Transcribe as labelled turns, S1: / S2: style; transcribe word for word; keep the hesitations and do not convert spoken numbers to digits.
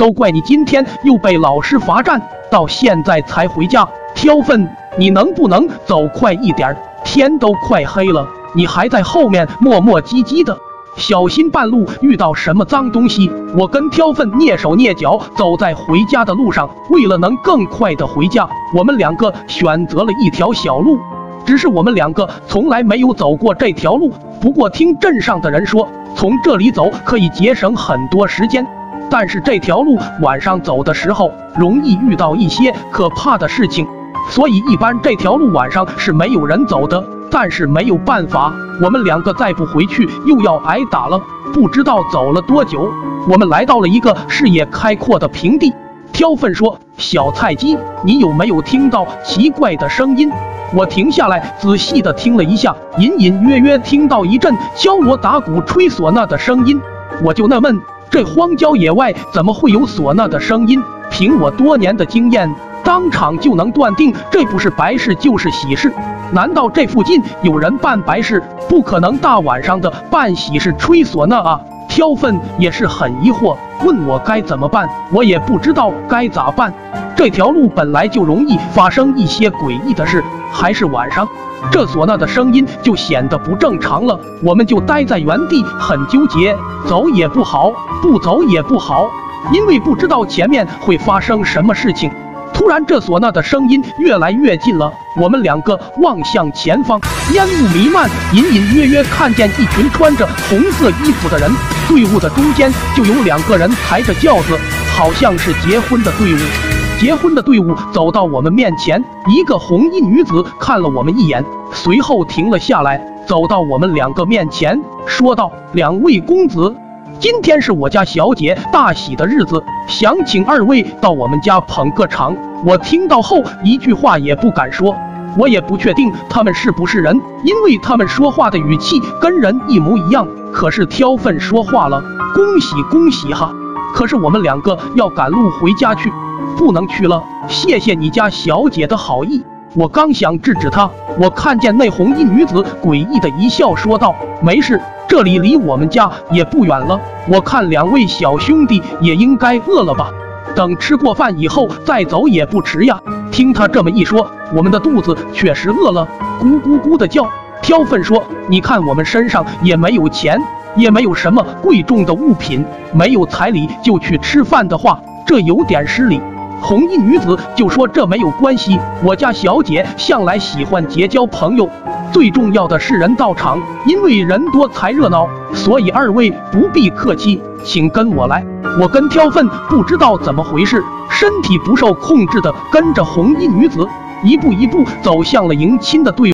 S1: 都怪你今天又被老师罚站，到现在才回家。挑粪，你能不能走快一点？天都快黑了，你还在后面磨磨唧唧的，小心半路遇到什么脏东西。我跟挑粪蹑手蹑脚走在回家的路上，为了能更快的回家，我们两个选择了一条小路。只是我们两个从来没有走过这条路，不过听镇上的人说，从这里走可以节省很多时间。但是这条路晚上走的时候，容易遇到一些可怕的事情，所以一般这条路晚上是没有人走的。但是没有办法，我们两个再不回去又要挨打了。不知道走了多久，我们来到了一个视野开阔的平地。挑粪说：“小菜鸡，你有没有听到奇怪的声音？”我停下来仔细地听了一下，隐隐约约听到一阵敲锣打鼓吹唢呐的声音。我就纳闷，这荒郊野外怎么会有唢呐的声音？凭我多年的经验，当场就能断定这不是白事就是喜事。难道这附近有人办白事？不可能大晚上的办喜事吹唢呐啊！挑粪也是很疑惑，问我该怎么办。我也不知道该咋办。这条路本来就容易发生一些诡异的事，还是晚上，这唢呐的声音就显得不正常了。我们就待在原地很纠结，走也不好，不走也不好，因为不知道前面会发生什么事情。突然这唢呐的声音越来越近了，我们两个望向前方，烟雾弥漫，隐隐约约看见一群穿着红色衣服的人，队伍的中间就有两个人抬着轿子，好像是结婚的队伍。结婚的队伍走到我们面前，一个红衣女子看了我们一眼，随后停了下来，走到我们两个面前，说道：“两位公子，今天是我家小姐大喜的日子，想请二位到我们家捧个场。”我听到后一句话也不敢说，我也不确定他们是不是人，因为他们说话的语气跟人一模一样。可是挑粪说话了：“恭喜恭喜哈！可是我们两个要赶路回家去，不能去了，谢谢你家小姐的好意。”我刚想制止他，我看见那红衣女子诡异的一笑，说道：“没事，这里离我们家也不远了，我看两位小兄弟也应该饿了吧，等吃过饭以后再走也不迟呀。”听他这么一说，我们的肚子确实饿了，咕咕咕的叫。挑粪说：“你看我们身上也没有钱，也没有什么贵重的物品，没有彩礼就去吃饭的话，这有点失礼。”红衣女子就说：“这没有关系，我家小姐向来喜欢结交朋友，最重要的是人到场，因为人多才热闹，所以二位不必客气，请跟我来。”我跟挑粪不知道怎么回事，身体不受控制的跟着红衣女子一步一步走向了迎亲的队伍。